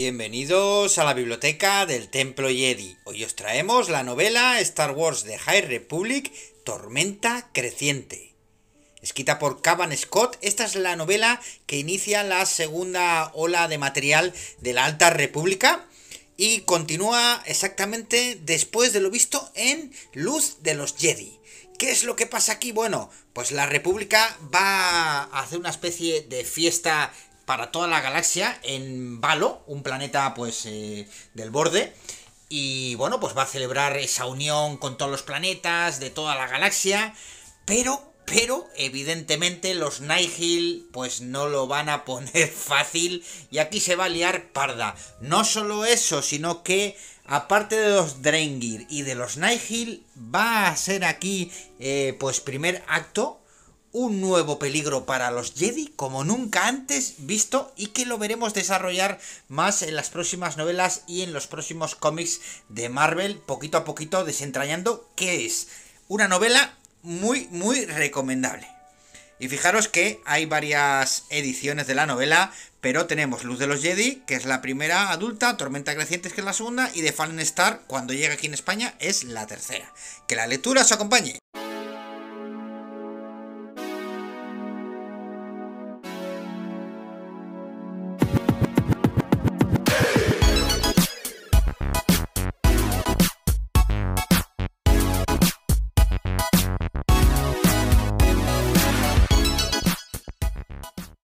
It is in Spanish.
Bienvenidos a la biblioteca del Templo Jedi. Hoy os traemos la novela Star Wars The High Republic, Tormenta Creciente. Escrita por Cavan Scott, esta es la novela que inicia la segunda ola de material de la Alta República y continúa exactamente después de lo visto en Luz de los Jedi. ¿Qué es lo que pasa aquí? Bueno, pues la República va a hacer una especie de fiesta para toda la galaxia en Valo, un planeta pues del borde, y bueno, pues va a celebrar esa unión con todos los planetas de toda la galaxia, pero evidentemente los Nihil pues no lo van a poner fácil y aquí se va a liar parda. No solo eso, sino que aparte de los Drengir y de los Nihil, va a ser aquí pues primer acto un nuevo peligro para los Jedi como nunca antes visto y que lo veremos desarrollar más en las próximas novelas y en los próximos cómics de Marvel, poquito a poquito desentrañando qué es. Una novela muy recomendable. Y fijaros que hay varias ediciones de la novela, pero tenemos Luz de los Jedi, que es la primera adulta, Tormenta Creciente, que es la segunda, y The Fallen Star, cuando llega aquí en España, es la tercera. Que la lectura os acompañe.